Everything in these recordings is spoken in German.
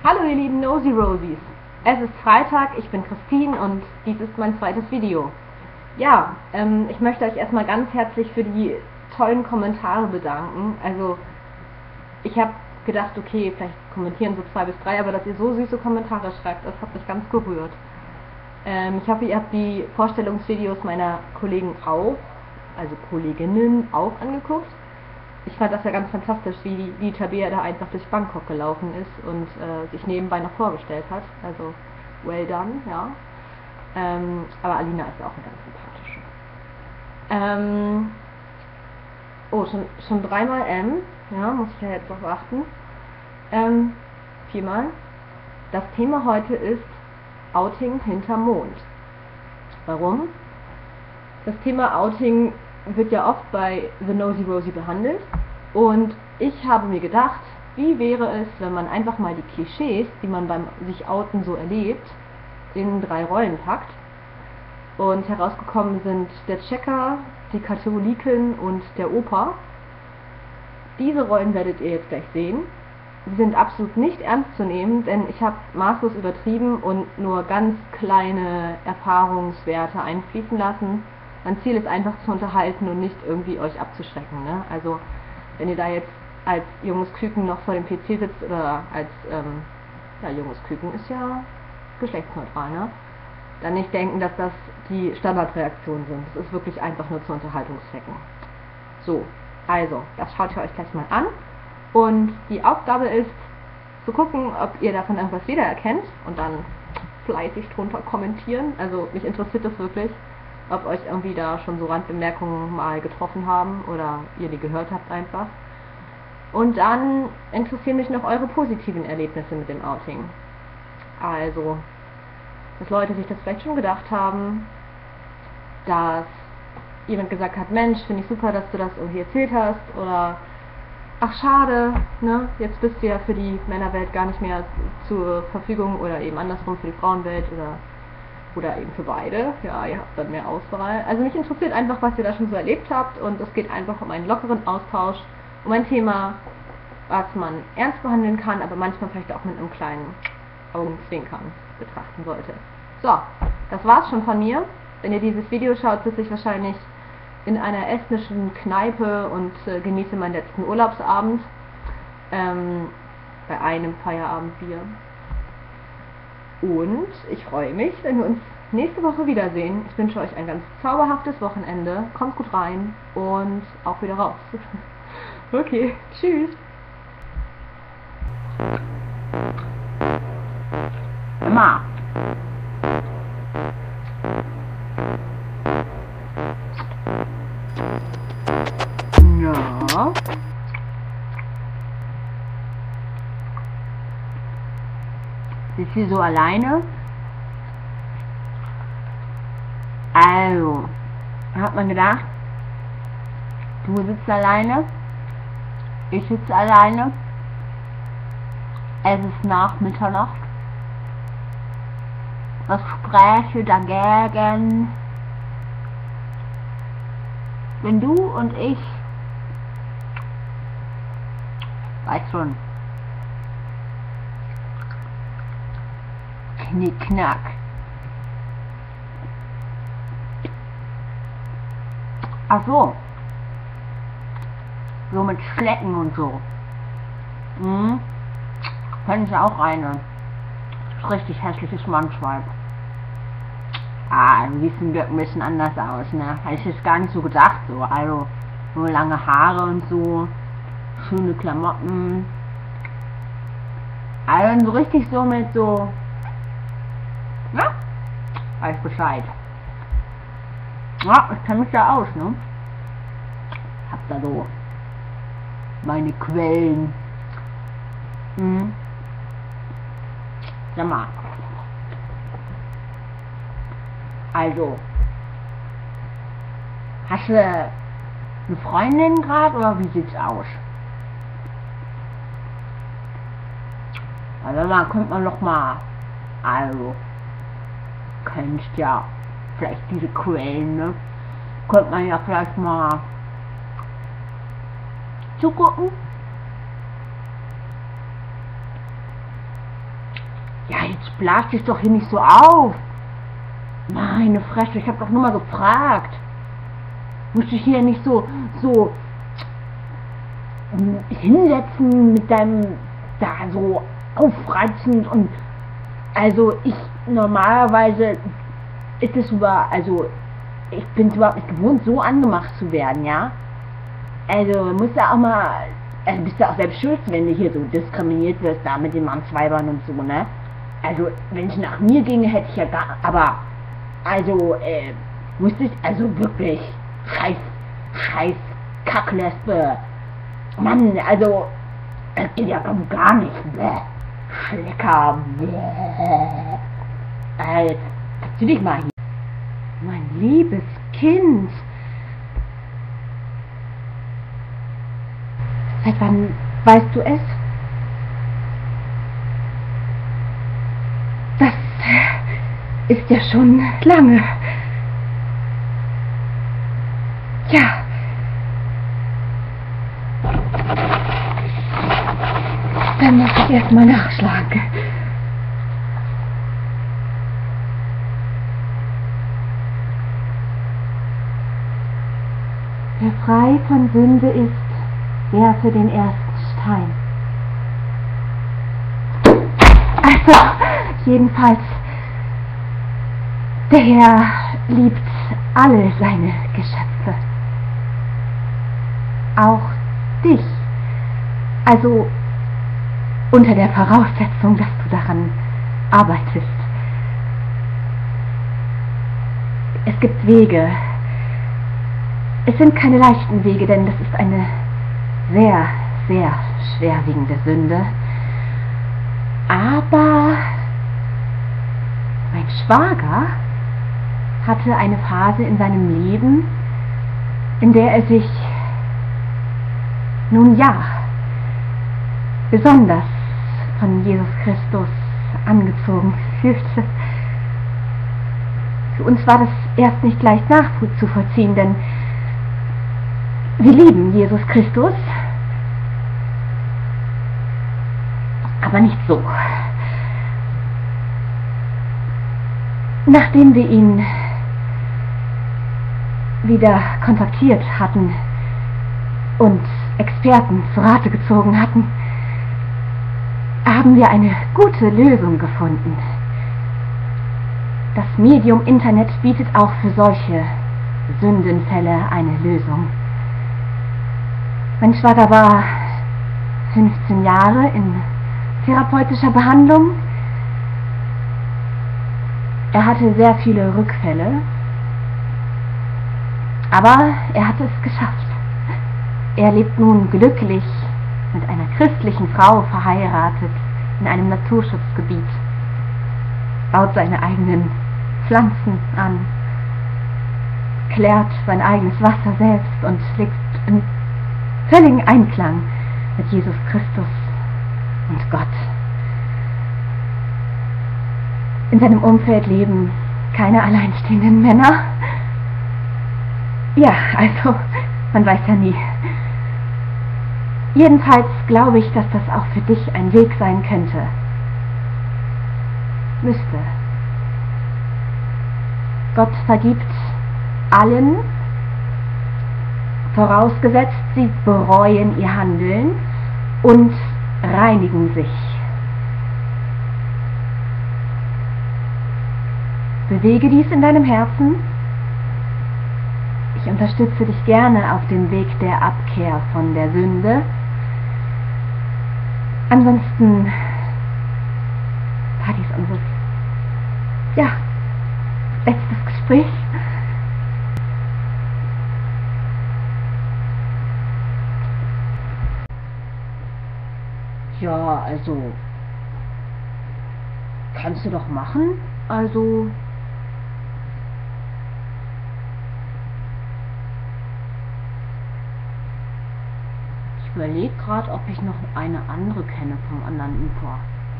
Hallo ihr lieben Nosy Rosies, es ist Freitag, ich bin Christine und dies ist mein zweites Video. Ja, ich möchte euch erstmal ganz herzlich für die tollen Kommentare bedanken. Also ich habe gedacht, okay, vielleicht kommentieren so 2 bis 3, aber dass ihr so süße Kommentare schreibt, das hat mich ganz gerührt. Ich hoffe, ihr habt die Vorstellungsvideos meiner Kollegen auch, also Kolleginnen auch angeguckt. Ich fand das ja ganz fantastisch, wie die Tabea da einfach durch Bangkok gelaufen ist und sich nebenbei noch vorgestellt hat. Also, well done, ja. Aber Alina ist auch eine ganz sympathische. Oh, schon 3-mal M, ja, muss ich ja jetzt noch achten. 4-mal. Das Thema heute ist Outing hinterm Mond. Warum? Das Thema Outing wird ja oft bei The Nosy Rosie behandelt und ich habe mir gedacht, wie wäre es, wenn man einfach mal die Klischees, die man beim sich outen so erlebt, in 3 Rollen packt. Und herausgekommen sind der Checker, die Katholikin und der Opa. Diese Rollen werdet ihr jetzt gleich sehen. Sie sind absolut nicht ernst zu nehmen, denn ich habe maßlos übertrieben und nur ganz kleine Erfahrungswerte einfließen lassen. Mein Ziel ist einfach zu unterhalten und nicht irgendwie euch abzuschrecken, ne? Also wenn ihr da jetzt als junges Küken noch vor dem PC sitzt oder als, ja, junges Küken ist ja geschlechtsneutral, ne? Dann nicht denken, dass das die Standardreaktionen sind. Das ist wirklich einfach nur zu Unterhaltungszwecken. So, also, das schaut ihr euch gleich mal an. Und die Aufgabe ist, zu gucken, ob ihr davon irgendwas wiedererkennt und dann fleißig drunter kommentieren. Also mich interessiert das wirklich, ob euch irgendwie da schon so Randbemerkungen mal getroffen haben oder ihr die gehört habt einfach. Und dann interessieren mich noch eure positiven Erlebnisse mit dem Outing. Also, dass Leute sich das vielleicht schon gedacht haben, dass jemand gesagt hat, Mensch, finde ich super, dass du das irgendwie erzählt hast, oder ach schade, ne, jetzt bist du ja für die Männerwelt gar nicht mehr zur Verfügung oder eben andersrum für die Frauenwelt oder eben für beide. Ja, ihr habt dann mehr Auswahl. Also mich interessiert einfach, was ihr da schon so erlebt habt und es geht einfach um einen lockeren Austausch, um ein Thema, was man ernst behandeln kann, aber manchmal vielleicht auch mit einem kleinen Augenzwinkern betrachten sollte. So, das war's schon von mir. Wenn ihr dieses Video schaut, sitze ich wahrscheinlich in einer estnischen Kneipe und genieße meinen letzten Urlaubsabend bei einem Feierabendbier. Und ich freue mich, wenn wir uns nächste Woche wiedersehen. Ich wünsche euch ein ganz zauberhaftes Wochenende. Kommt gut rein und auch wieder raus. Okay, tschüss. Emma. Ja. Ist sie so alleine? Also, hat man gedacht, du sitzt alleine, ich sitze alleine, es ist nach Mitternacht, was spräche dagegen, wenn du und ich, weiß schon, Knickknack. Ach so. So mit Schlecken und so. Kenn ich auch eine. Richtig hässliches Mannschweib. Ah, du siehst ein bisschen anders aus, ne? Hätte ich jetzt gar nicht so gedacht, so. Also, nur lange Haare und so. Schöne Klamotten. Also so richtig so mit so. Ja, weiß Bescheid. Ja, ich kenn mich da aus, ne? Hab da so meine Quellen. Sag mal. Also, hast du eine Freundin gerade oder wie sieht's aus? Also da kommt man noch mal. Also, kennst ja vielleicht diese Quellen, ne? Könnte man ja vielleicht mal zugucken. Ja, jetzt blas dich doch hier nicht so auf. Meine Fresse, ich hab doch nur mal gefragt. Musst dich hier nicht so hinsetzen mit deinem, da so aufreizend und, also ich, normalerweise ist es also ich bin es überhaupt nicht gewohnt, so angemacht zu werden, ja. Also musst du auch mal, also bist du auch selbst schuld, wenn du hier so diskriminiert wirst, da mit den Mannsweibern und so, ne? Also, wenn es nach mir ginge, hätte ich ja gar, aber, also, musste ich, also wirklich, scheiß Kacklesbe, Mann, also, das geht ja gar nicht, bäh, Schlecker, bäh. Jetzt, zieh dich mal hier. Mein liebes Kind. Seit wann weißt du es? Das ist ja schon lange. Ja. Dann muss ich erstmal nachschlagen. Wer frei von Sünde ist, werfe den ersten Stein. Also, jedenfalls, der Herr liebt alle seine Geschöpfe. Auch dich. Also, unter der Voraussetzung, dass du daran arbeitest. Es gibt Wege. Es sind keine leichten Wege, denn das ist eine sehr, sehr schwerwiegende Sünde. Aber mein Schwager hatte eine Phase in seinem Leben, in der er sich, nun ja, besonders von Jesus Christus angezogen fühlte. Für uns war das erst nicht leicht nachzuvollziehen, denn wir lieben Jesus Christus, aber nicht so. Nachdem wir ihn wieder kontaktiert hatten und Experten zu Rate gezogen hatten, haben wir eine gute Lösung gefunden. Das Medium Internet bietet auch für solche Sündenfälle eine Lösung. Mein Schwager war 15 Jahre in therapeutischer Behandlung. Er hatte sehr viele Rückfälle, aber er hatte es geschafft. Er lebt nun glücklich mit einer christlichen Frau verheiratet in einem Naturschutzgebiet, baut seine eigenen Pflanzen an, klärt sein eigenes Wasser selbst und lebt in völligen Einklang mit Jesus Christus und Gott. In seinem Umfeld leben keine alleinstehenden Männer. Ja, also, man weiß ja nie. Jedenfalls glaube ich, dass das auch für dich ein Weg sein könnte. Müsste. Gott vergibt allen, vorausgesetzt sie bereuen ihr Handeln und reinigen sich. Bewege dies in deinem Herzen. Ich unterstütze dich gerne auf dem Weg der Abkehr von der Sünde. Ansonsten war dies unser letztes Gespräch. Ja, also kannst du doch machen. Also ich überlege gerade, ob ich noch eine andere kenne vom anderen Ufer.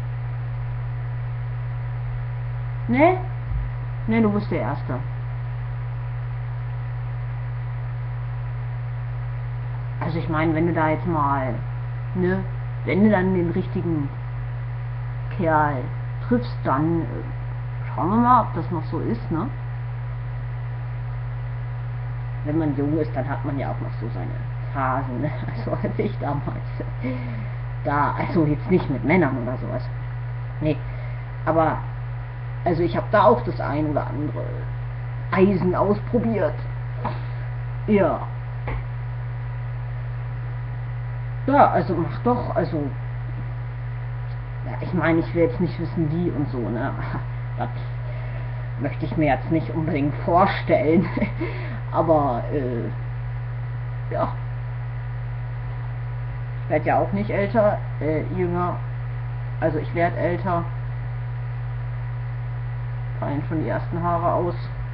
Ne, du bist der Erste. Also ich meine, wenn du da jetzt mal, wenn du dann den richtigen Kerl triffst, dann schauen wir mal, ob das noch so ist, ne? Wenn man jung ist, dann hat man ja auch noch so seine Phasen, ne? Also als ich damals, da, also jetzt nicht mit Männern oder sowas, nee, aber, also ich habe da auch das ein oder andere Eisen ausprobiert, ja. Ja, also mach doch, also, ja, ich meine, ich will jetzt nicht wissen, wie und so, ne, das möchte ich mir jetzt nicht unbedingt vorstellen, aber, ja, ich werde ja auch nicht älter, jünger, also ich werde älter, fallen schon die ersten Haare aus,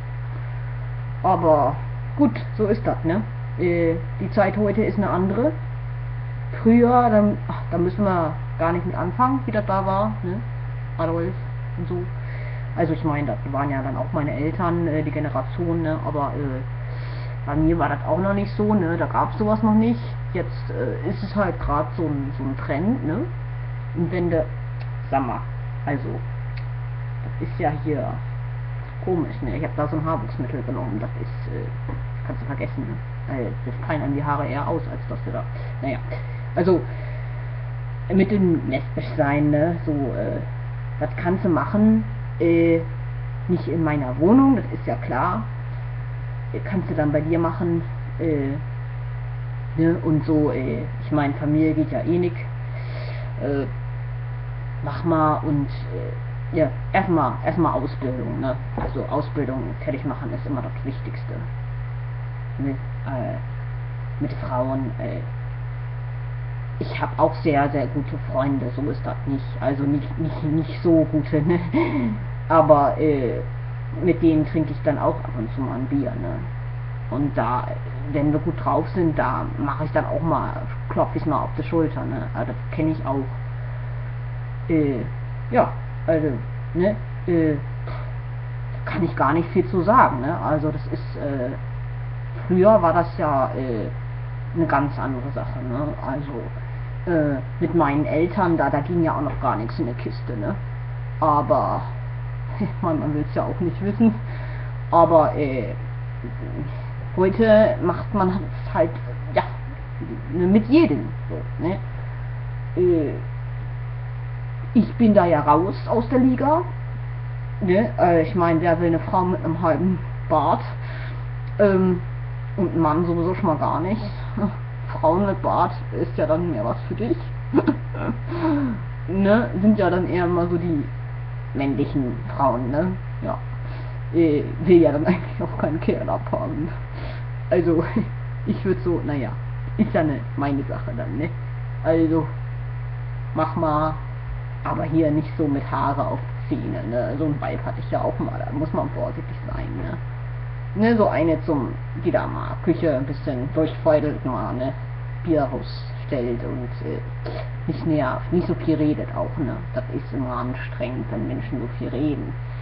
aber gut, so ist das, ne, die Zeit heute ist eine andere. Früher, da müssen wir gar nicht mit anfangen, wie das da war, ne? Adolf und so. Also ich meine, das waren ja dann auch meine Eltern, die Generation, ne? Aber bei mir war das auch noch nicht so, ne? Da gab es sowas noch nicht. Jetzt ist es halt gerade so ein Trend, ne? Und wenn du, sag mal, also, das ist ja hier komisch, ne? Ich habe da so ein Haarwuchsmittel genommen, das ist, kannst du vergessen, ne? Das fallen einem die Haare eher aus, als dass du da, naja. Also, mit dem lesbisch sein, ne, so, was kannst du machen, nicht in meiner Wohnung, das ist ja klar, kannst du dann bei dir machen, ne, und so, ich meine, Familie geht ja eh nicht, mach mal und, ja, erstmal Ausbildung, ne, also Ausbildung fertig machen ist immer das Wichtigste, ne, mit Frauen, ich habe auch sehr, sehr gute Freunde, so ist das nicht. Also nicht so gute, ne? Aber mit denen trinke ich dann auch ab und zu mal ein Bier, ne? Und da, wenn wir gut drauf sind, da mache ich dann auch mal, klopfe ich mal auf die Schulter, ne? Also das kenne ich auch. Ja, also, ne? Kann ich gar nicht viel zu sagen, ne? Also das ist, früher war das ja eine ganz andere Sache, ne? Also mit meinen Eltern, da ging ja auch noch gar nichts in der Kiste, ne? Aber man will es ja auch nicht wissen. Aber heute macht man es halt, ja, mit jedem, so, ne? Ich bin da ja raus aus der Liga, ne? Ich meine, wer will eine Frau mit einem halben Bart? Und ein Mann sowieso schon mal gar nicht. Frauen mit Bart ist ja dann mehr was für dich. Ne? Sind ja dann eher mal so die männlichen Frauen, ne? Ja. Will ja dann eigentlich auch keinen Kerl abhaben. Also, ich würde so, naja, ist ja meine Sache dann, ne? Also, mach mal, aber hier nicht so mit Haare auf die Zähne, ne? So ein Vibe hatte ich ja auch mal, da muss man vorsichtig sein, ne? Ne, so eine die da mal Küche ein bisschen durchfeudelt, mal, ne, Bier rausstellt und nicht nervt, nicht so viel redet auch, ne, das ist immer anstrengend, wenn Menschen so viel reden.